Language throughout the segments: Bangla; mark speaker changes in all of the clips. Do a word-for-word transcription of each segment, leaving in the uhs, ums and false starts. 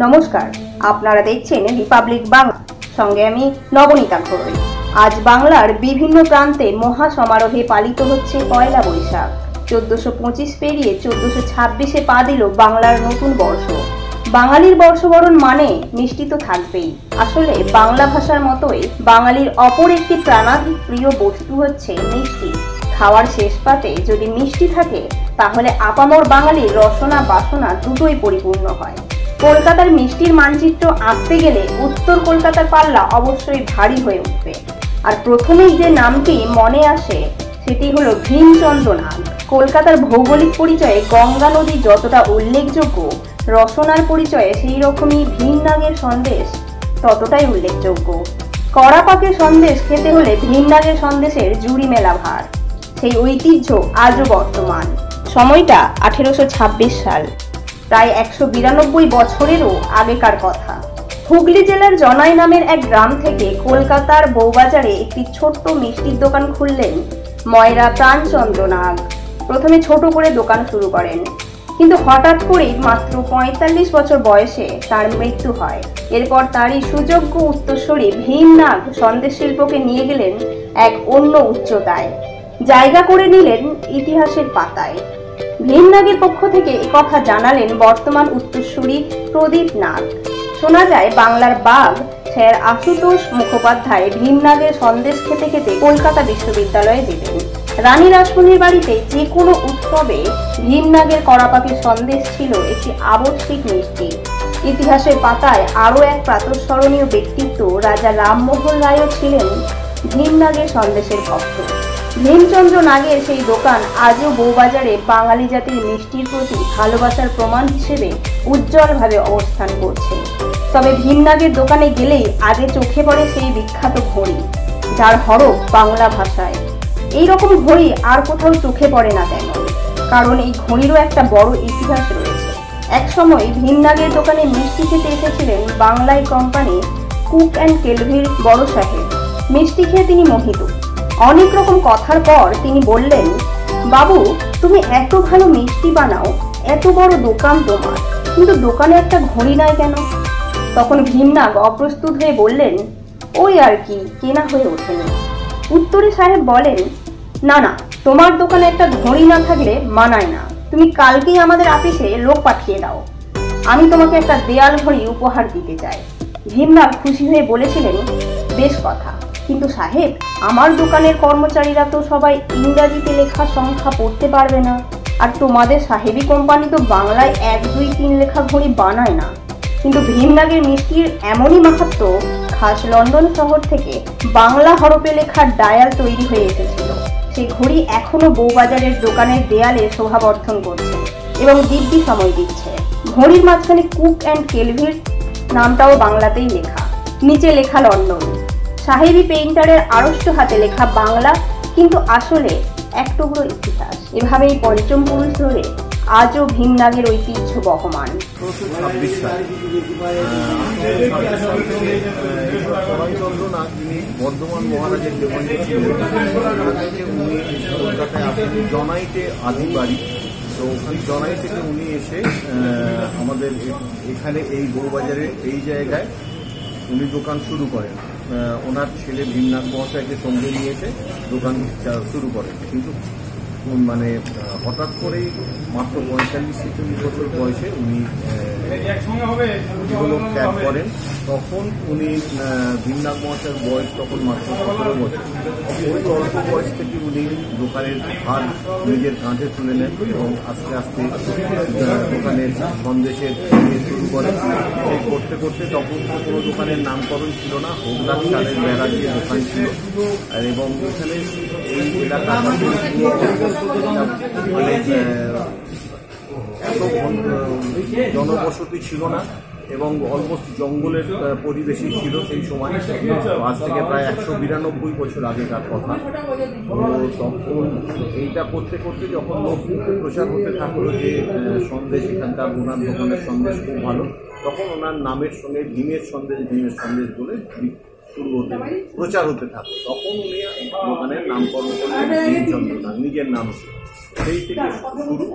Speaker 1: নমস্কার, আপনারা দেখছেন রিপাবলিক বাংলা, সঙ্গে আমি নবনীতা ঘোড়ই। আজ বাংলার বিভিন্ন প্রান্তে মহা সমারোহে পালিত হচ্ছে পয়লা বৈশাখ। চোদ্দশো পঁচিশ পেরিয়ে চোদ্দশো ছাব্বিশে পা দিল বাংলার নতুন বর্ষ। বাঙালির বর্ষবরণ মানে মিষ্টি তো থাকবেই। আসলে বাংলা ভাষার মতোই বাঙালির অপর একটি প্রাণাধিক প্রিয় বস্তু হচ্ছে মিষ্টি। খাওয়ার শেষ পাতে যদি মিষ্টি থাকে তাহলে আপামর বাঙালির রসনা বাসনা দুটোই পরিপূর্ণ হয়। কলকাতার মিষ্টির মানচিত্র আঁকতে গেলে উত্তর কলকাতার পাল্লা অবশ্যই ভারী হয়ে উঠবে। আর প্রথমেই যে নামটি মনে আসে সেটি হলো ভীমচন্দ্র নাগ। কলকাতার ভৌগোলিক পরিচয়ে গঙ্গা নদী যতটা উল্লেখযোগ্য, রসনার পরিচয়ে সেই রকমই ভীমনাগের সন্দেশ ততটাই উল্লেখযোগ্য। কড়া পাকের সন্দেশ খেতে হলে ভীমনাগের সন্দেশের জুড়ি মেলা ভার। সেই ঐতিহ্য আজও বর্তমান। সময়টা আঠেরোশো ছাব্বিশ সাল, প্রায় একশো বিরানব্বই বছরেরও আগেকার কথা। হুগলি জেলার জনাই নামের এক গ্রাম থেকে কলকাতার বউবাজারে একটি ছোট্ট মিষ্টির দোকান খুললেন ময়রা প্রাণচন্দ্র নাগ। প্রথমে ছোট করে দোকান শুরু করেন, কিন্তু হঠাৎ করেই মাত্র পঁয়তাল্লিশ বছর বয়সে তার মৃত্যু হয়। এরপর তারই সুযোগ্য উত্তরসূরি ভীম নাগ সন্দেশ শিল্পকে নিয়ে গেলেন এক অন্য উচ্চতায়, জায়গা করে নিলেন ইতিহাসের পাতায়। ভীমনাগের পক্ষ থেকে একথা জানালেন বর্তমান উত্তরসূরি প্রদীপ নাগ। শোনা যায় বাংলার বাঘ স্যার আশুতোষ মুখোপাধ্যায় ভীমনাগের সন্দেশ খেতে খেতে কলকাতা বিশ্ববিদ্যালয়ে যেতেন। রানী রাসমণির বাড়িতে যে কোনো উৎসবে ভীমনাগের কড়াপাকের সন্দেশ ছিল একটি আবশ্যিক মিষ্টি। ইতিহাসের পাতায় আরও এক প্রাতঃস্মরণীয় ব্যক্তিত্ব রাজা রামমোহন রায়ও ছিলেন ভীমনাগের সন্দেশের ভক্ত। ভীমচন্দ্র নাগের সেই দোকান আজও বউবাজারে বাঙালি জাতির মিষ্টির প্রতি ভালোবাসার প্রমাণ হিসেবে উজ্জ্বলভাবে অবস্থান করছে। তবে ভীমনাগের দোকানে গেলেই আগে চোখে পড়ে সেই বিখ্যাত ঘড়ি, যার হরফ বাংলা ভাষায়। এই রকম ঘড়ি আর কোথাও চোখে পড়ে না তেমন, কারণ এই ঘড়িরও একটা বড় ইতিহাস রয়েছে। এক সময় ভীমনাগের দোকানে মিষ্টি খেতে এসেছিলেন বাংলায় কোম্পানি কুক অ্যান্ড কেলভির বড় সাহেব। মিষ্টি খেয়ে তিনি মোহিত। অনেক রকম কথার পর তিনি বললেন, বাবু, তুমি এত ভালো মিষ্টি বানাও, এত বড় দোকান তোমার, কিন্তু দোকানে একটা ঘড়ি নাই কেন? তখন ভীমনাগ অপ্রস্তুত হয়ে বললেন, ওই আর কি, কেনা হয়ে ওঠেনি। উত্তরে সাহেব বলেন, না না, তোমার দোকানে একটা ঘড়ি না থাকলে মানায় না। তুমি কালকেই আমাদের অফিসে লোক পাঠিয়ে দাও, আমি তোমাকে একটা দেয়াল ঘড়ি উপহার দিতে চাই। ভীমনাগ খুশি হয়ে বলেছিলেন, বেশ কথা, কিন্তু সাহেব, আমার দোকানের কর্মচারীরা তো সবাই ইংরাজিতে লেখা সংখ্যা পড়তে পারবে না, আর তোমাদের সাহেবী কোম্পানি তো বাংলায় এক দুই তিন লেখা ঘড়ি বানায় না। কিন্তু ভীমনাগের মিষ্টির এমনই মাহাত্ম্য, খাস লন্ডন শহর থেকে বাংলা হরফে লেখা ডায়াল তৈরি হয়ে এসেছিল। সেই ঘড়ি এখনো বউবাজারের দোকানের দেয়ালে শোভাবর্ধন করছে এবং দিব্যি সময় দিচ্ছে। ঘড়ির মাঝখানে কুক অ্যান্ড কেলভির নামটাও বাংলাতেই লেখা, নিচে লেখা লন্ডন। সাহেবী পেইন্টারের আড়ষ্ট হাতে লেখা বাংলা, কিন্তু আসলে এক টুকরো ইতিহাস। এভাবেই পঞ্চম পুরুষ ধরে আজও ভীমনাগের ঐতিহ্য বহমান।
Speaker 2: বর্ধমান মহারাজের দেবনী ছিলেন, উনি কলকাতায় আসেন জনাইতে আদি বাড়ি। তো ওখানে জনাই থেকে উনি এসে আমাদের এখানে এই বউবাজারে এই জায়গায় উনি দোকান শুরু করেন। ওনার ছেলে ভীমনাগ মহাশয়কে সঙ্গে নিয়ে এসে দোকান শুরু করেন, কিন্তু মানে হঠাৎ করেই মাত্র পঁয়তাল্লিশ ছেচল্লিশ বছর বয়সে উনি ত্যাগ করেন। তখন উনি ভীমনাগ মহাশয়ের বয়স তখন মাত্র সতেরো বছর। ওই অল্প বয়স থেকে উনি দোকানের ভার নিজের কাঁধে তুলে নেন এবং আস্তে আস্তে দোকানের সন্দেশের শুরু করেন। এই করতে করতে তখন কোনো দোকানের নামকরণ ছিল না, হোগলা চালের বেড়া দিয়ে দোকান ছিল। আর এবং এখানে এই এলাকা এত জনবসতি ছিল না এবং অলমোস্ট জঙ্গলের পরিবেশই ছিল সেই সময়। আজ থেকে প্রায় একশো বিরানব্বই বছর আগেকার কথা। তো তখন এইটা করতে করতে যখন লোক প্রচার হতে থাকলো যে সন্দেশ এখানকার ওনার দোকানের সন্দেশ খুব ভালো, তখন ওনার নামের সঙ্গে ভীমের সন্দেশ ভীমের সন্দেশ বলে শুরু হতে প্রচার হতে থাকে। তখন উনি দোকানের নামকরণ করলেন ভীমচন্দ্র নাগ, নিজের নাম। সেই থেকে শুরু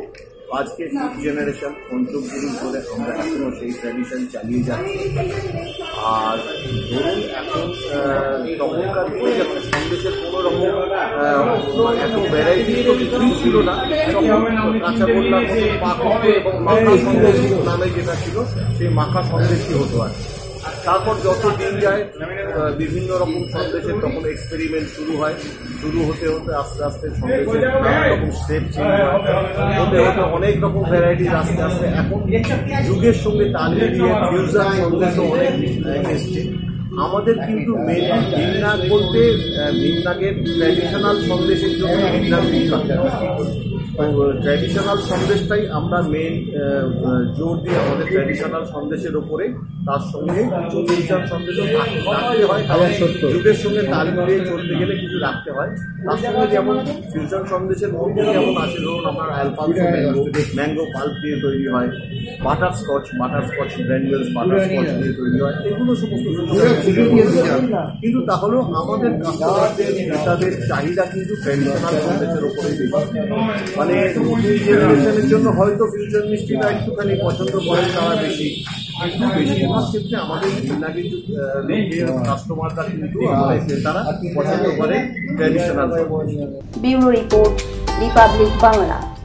Speaker 2: আজকে ফিফথ জেনারেশন পঞ্চম পুরুষ ধরে আমরা এখনও সেই ট্র্যাডিশন চালিয়ে যাচ্ছি। আর ধরুন এখন তখনকার দিনে যখন সন্দেশের কোনো রকম এত ভ্যারাইটি তো কিছুই ছিল না, তখন কাঁচা গোল্লা পাক এবং মাখা সন্দেশ নামে যেটা ছিল সেই মাখা সন্দেশই হতো। আর তারপর যত দিন যায় বিভিন্ন রকম সন্দেশের তখন এক্সপেরিমেন্ট শুরু হয়, শুরু হতে হতে আস্তে আস্তে সন্দেশের নানা রকম স্টেপ চেঞ্জ হয়, হতে হতে অনেক রকম ভ্যারাইটিস আস্তে আস্তে এখন যুগের সঙ্গে তাল মিলিয়ে ফিউশন সন্দেশও অনেক এসছে। আমাদের কিন্তু মেন ভিন্নাগ বলতে ভিন্নাগের ট্র্যাডিশনাল সন্দেশের জন্য ভিন্নাগ ট্র্যাডিশনাল সন্দেশটাই আমরা মেন জোর দিই আমাদের ট্র্যাডিশনাল সন্দেশের ওপরে। তার সঙ্গে ফিউশন সন্দেশও রাখতে হয়, কারণ যুগের সঙ্গে তাল মিলিয়ে চলতে গেলে কিছু রাখতে হয়। তার সঙ্গে যেমন ফিউশন সন্দেশের মধ্যে যেমন আছে ধরুন আমার অ্যালফালফো ম্যাঙ্গো ম্যাঙ্গো পাল্প দিয়ে তৈরি হয়, butterscotch butterscotch granules butterscotch দিয়ে তৈরি হয়, এগুলো সমস্ত কিন্তু তাহলেও আমাদের কাস্টমারদের ক্রেতাদের চাহিদা কিন্তু ট্র্যাডিশনাল সন্দেশের ওপরে বেশি। মানে নতুন জেনারেশনের জন্য হয়তো ফিউশন মিষ্টিটা একটুখানি পছন্দ করেন তারা বেশি, কিন্তু বেশিরভাগ ক্ষেত্রে আমাদের ভিন্নাগের লোকের কাস্টমাররা কিন্তু আমাদের ক্রেতারা পছন্দ করে traditional.
Speaker 1: Bureau report, republic Bangla.